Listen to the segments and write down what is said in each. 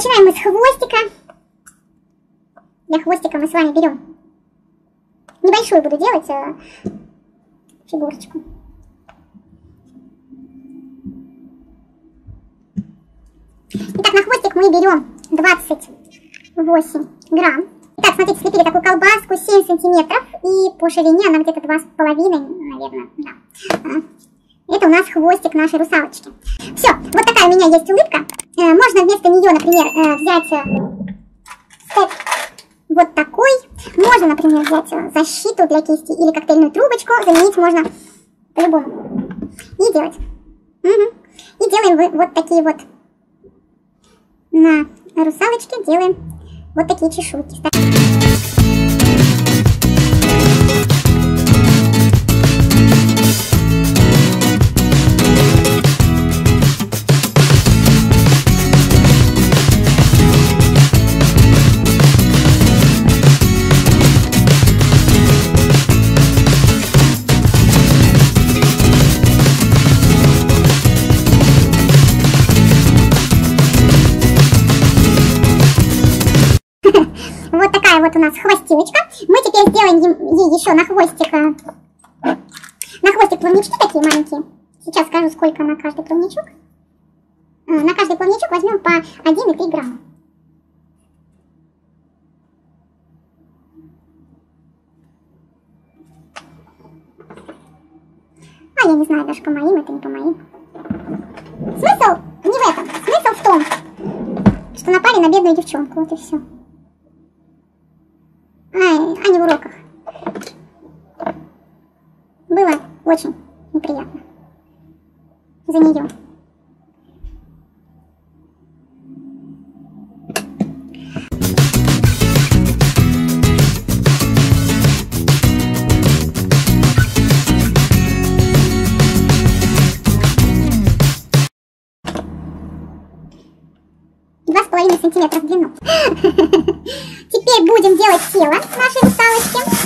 начинаем мы с хвостика. Для хвостика мы с вами берем небольшую, буду делать фигурочку. Итак, на хвостик мы берем 28 грамм. Итак, смотрите, слепили такую колбаску 7 сантиметров. И по ширине она где-то 2,5, наверное, да. Это у нас хвостик нашей русалочки. Все, вот такая у меня есть улыбка. Можно вместо нее, например, взять степ вот такой. Можно, например, взять защиту для кисти или коктейльную трубочку. Заменить можно по-любому. И делать. И делаем вот такие вот. На русалочке делаем вот такие чешуйки. Вот такая вот у нас хвостилочка. Мы теперь сделаем ей еще на хвостик плавнички такие маленькие. Сейчас скажу, сколько на каждый плавничок. На каждый плавничок возьмем по 1,3 грамма. А я не знаю даже, по моим это, не по моим. Смысл не в этом. Смысл в том, что напали на бедную девчонку. Вот и все. А не в уроках. Было очень неприятно за нее. Два с половиной сантиметра в длину. Теперь будем делать тело нашей русалочки.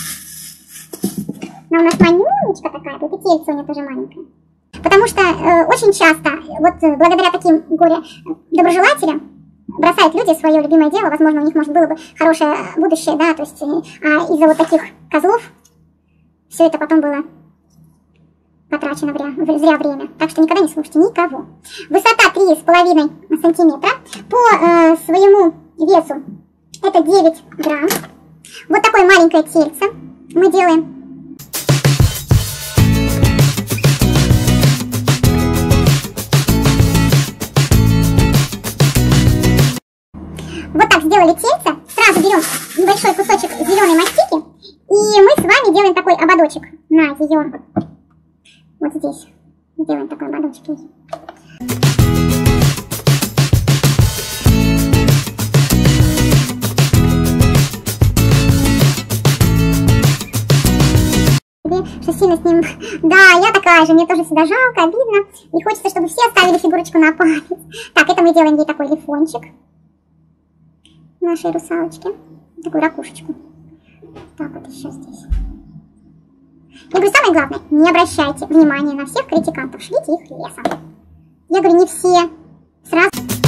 Она у нас манюнечка такая, вот и тельце у нее тоже маленькое. Потому что очень часто, вот благодаря таким горе-доброжелателям, бросают люди свое любимое дело. Возможно, у них, может, было бы хорошее будущее, да, то есть из-за вот таких козлов все это потом было потрачено зря время. Так что никогда не слушайте никого. Высота 3,5 сантиметра. По своему весу это 9 грамм. Вот такое маленькое тельце мы делаем. Вот так сделали тельце. Сразу берем небольшой кусочек зеленой мастики. И мы с вами делаем такой ободочек на ее. Вот здесь. Делаем такой ободочек. Что сильно с ним... Да, я такая же, мне тоже всегда жалко, обидно. И хочется, чтобы все оставили фигурочку на память. Так, это мы делаем ей такой лифончик нашей русалочки. Такую ракушечку. Так, вот еще здесь. Я говорю, самое главное, не обращайте внимания на всех критикантов, шлите их лесом. Я говорю, не все. Сразу...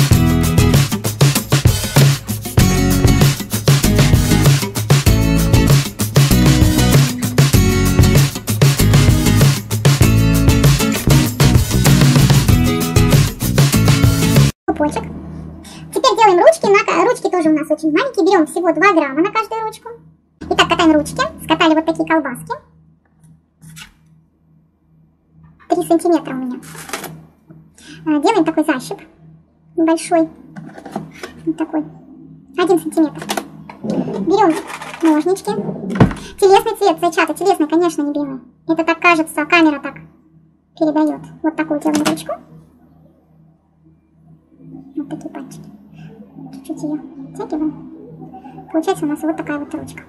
Пупочек. Теперь делаем ручки. Ручки тоже у нас очень маленькие. Берем всего 2 грамма на каждую ручку. Итак, катаем ручки. Скатали вот такие колбаски. 3 сантиметра у меня. Делаем такой защип небольшой. Вот такой. 1 сантиметр. Берем ножнички. Телесный цвет, зайчата. Телесный, конечно, не белый. Это так кажется, камера так передает. Вот такую делаем ручку. Вот такие пальчики. Чуть-чуть ее оттягиваем. Получается у нас вот такая вот ручка.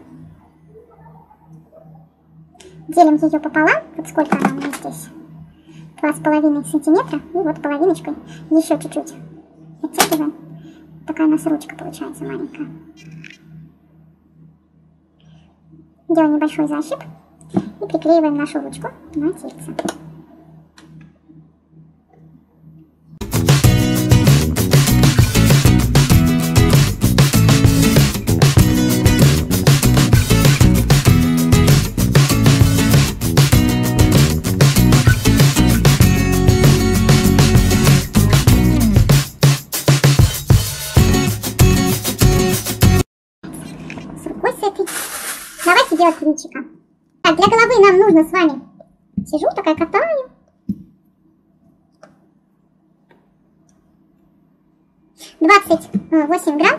Делим ее пополам. Вот сколько она у нас здесь. 2,5 сантиметра. И вот половиночкой еще чуть-чуть оттягиваем. Такая у нас ручка получается маленькая. Делаем небольшой защип. И приклеиваем нашу ручку на тельце. сделать личико. Так, для головы нам нужно с вами... Сижу, такая катаю. $28 грамм.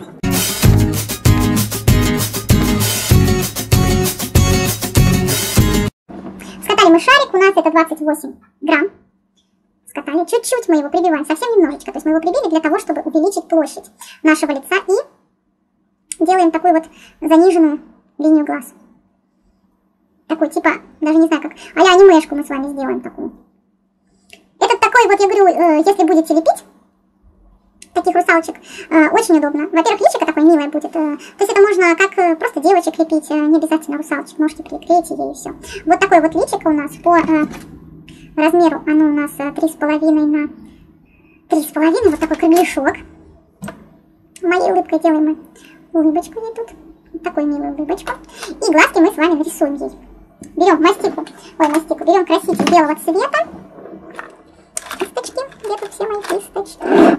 Скатали мы шарик, у нас это 28 грамм. Скатали, чуть-чуть мы его прибиваем, совсем немножечко. То есть мы его прибили для того, чтобы увеличить площадь нашего лица. И делаем такую вот заниженную линию глаз. Такой типа, даже не знаю как, а-ля анимешку мы с вами сделаем такую. Этот такой вот, я говорю, если будете лепить таких русалочек, очень удобно. Во-первых, личико такое милое будет. То есть это можно как просто девочек лепить, не обязательно русалочек. Можете приклеить ей и все. Вот такое вот личико у нас по размеру. Оно у нас 3,5 на 3,5. Вот такой кругляшок. Моей улыбкой делаем мы улыбочку ей тут. Вот такую милую улыбочку. И глазки мы с вами нарисуем ей. Берем мастику. Ой, мастику. Берем краситель белого цвета. Кисточки. Где тут все мои кисточки?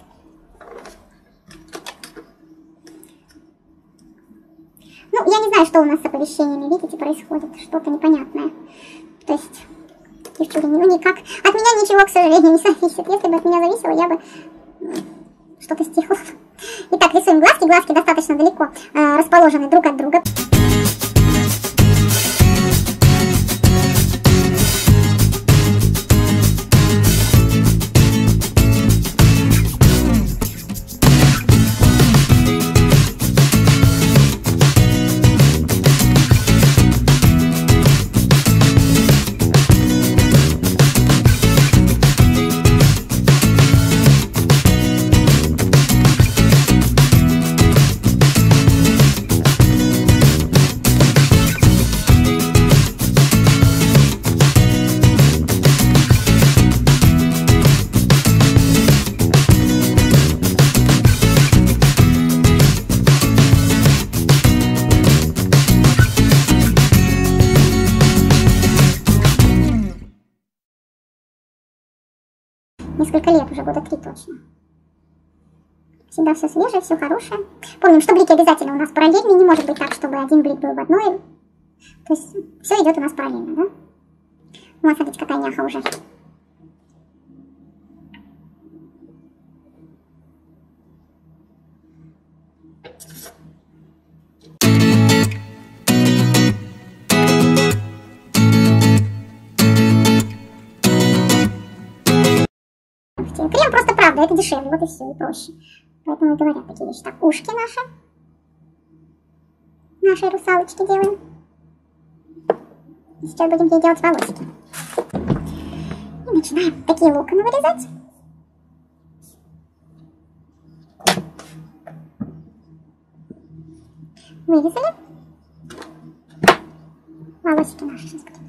Ну, я не знаю, что у нас с оповещениями, видите, происходит. Что-то непонятное. То есть, девчули, ну никак. От меня ничего, к сожалению, не зависит. Если бы от меня зависело, я бы что-то сделала. Итак, рисуем глазки. Глазки достаточно далеко расположены друг от друга. Несколько лет, уже года 3 точно. Всегда все свежее, все хорошее. Помним, что блики обязательно у нас параллельные. Не может быть так, чтобы один блик был в одной. То есть все идет у нас параллельно, да? Вот, смотрите, какая няха уже. Крем просто правда, это дешевле, вот и все, и проще. Поэтому и говорят такие вещи. Так, ушки нашей русалочки делаем. И сейчас будем ей делать волосики. И начинаем такие локоны вырезать. Вырезали. Волосики наши сейчас будем.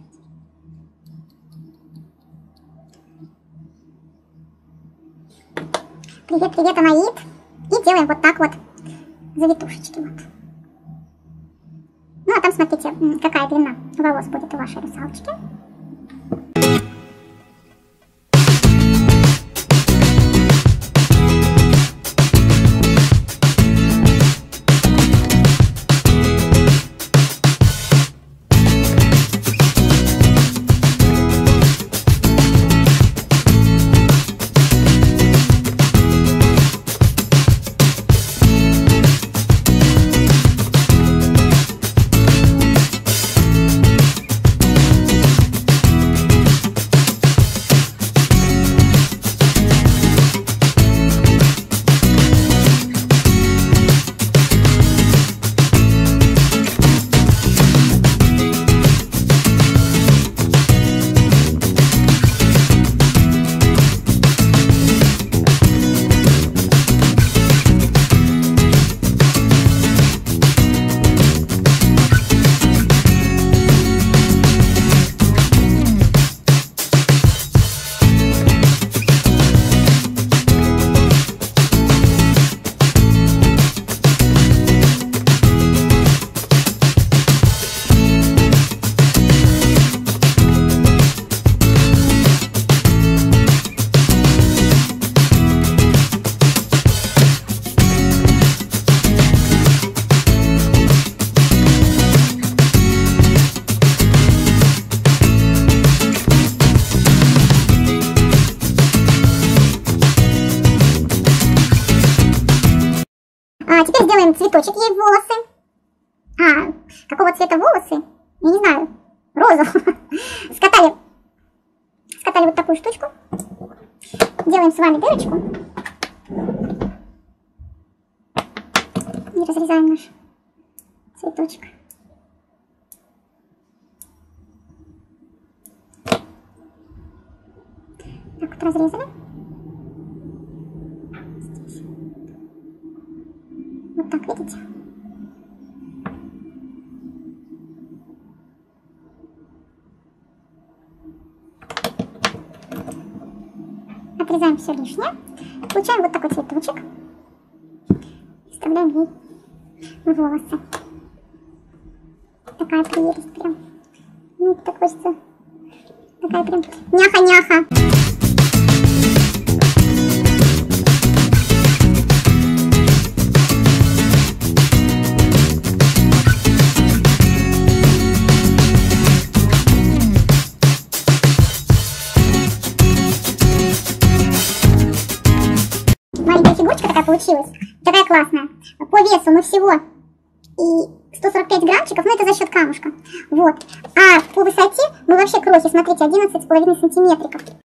Привет, привет, Анаид. И делаем вот так вот завитушечки. Вот. Ну, а там смотрите, какая длина волос будет у вашей русалочки. Теперь сделаем цветочек ей в волосы. Какого цвета волосы? Я не знаю. Розового. Скатали вот такую штучку. Делаем с вами дырочку. И разрезаем наш цветочек. Так вот разрезали. Здесь. Вот так, видите? Отрезаем все лишнее. Получаем вот такой цветочек. Вставляем ей в волосы. Такая прелесть прям. Ну, так хочется. Такая прям няха-няха. Маленькая фигурочка такая получилась. Такая классная. По весу мы всего и 145 граммчиков, но это за счет камушка. Вот. А по высоте мы вообще крохи, смотрите, 11,5 сантиметриков.